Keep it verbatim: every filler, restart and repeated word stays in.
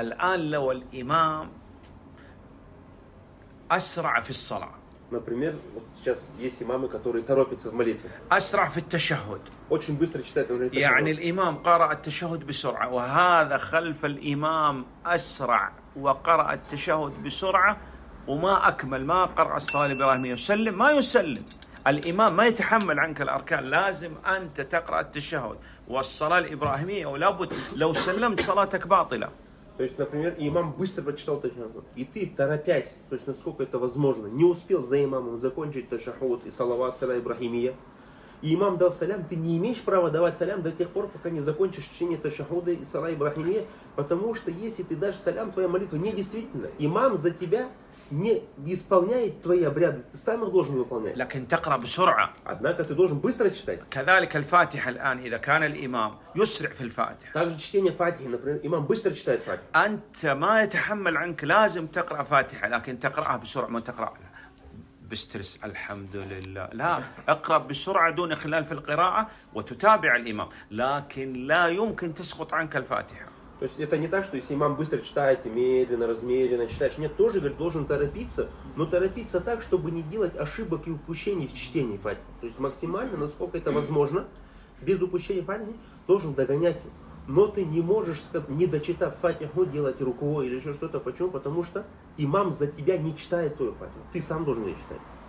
الآن لو الإمام أسرع في الصلاة. Например, вот сейчас есть имамы, которые торопятся в молитве. أسرع في التشهد. Очень быстро читают. يعني الإمام قرأ التشهد بسرعة، وهذا خلف الإمام أسرع وقرأ التشهد بسرعة وما أكمل، ما قرأ الصلاة الإبراهيمية يسلم، ما يسلم. الإمام ما يتحمل عنك الأركان، لازم أنت تقرأ التشهد والصلاة الإبراهيمية، ولا بد لو سلمت صلاتك باطلة. То есть, например, имам быстро прочитал ташахуд, и ты, торопясь, то есть насколько это возможно, не успел за имамом закончить ташахуд и салават, саля Ибрахимия, и имам дал салям, ты не имеешь права давать салям до тех пор, пока не закончишь чтение ташахуда и саля Ибрахимия, потому что если ты дашь салям, твоя молитва недействительна. Имам за тебя не исполняет твои обряды, ты сам их должен выполнять. لكن تقرأ بسرعة. Однако ты должен быстро читать. كذلك الفاتحة الآن إذا كان الإمام يسرع في الفاتحة. Также чтение фатихи, например, имам быстро читает фатиху. أنت ما يتحمل عنك، لازم تقرأ فاتحة، لكن تقرأها بسرعة، ما تقرأ بسترس الحمد لله، لا، اقرأ بسرعة دون إخلال في القراءة وتتابع الإمام، لكن لا يمكن تسقط عنك الفاتحة. То есть это не так, что если имам быстро читает, медленно, размеренно читаешь. Нет, тоже, говорит, должен торопиться, но торопиться так, чтобы не делать ошибок и упущений в чтении фатихи. То есть максимально, насколько это возможно, без упущения фатихи, должен догонять его. Но ты не можешь, не дочитав фатиху, делать рукой или еще что-то. Почему? Потому что имам за тебя не читает твою фатиху. Ты сам должен ее читать.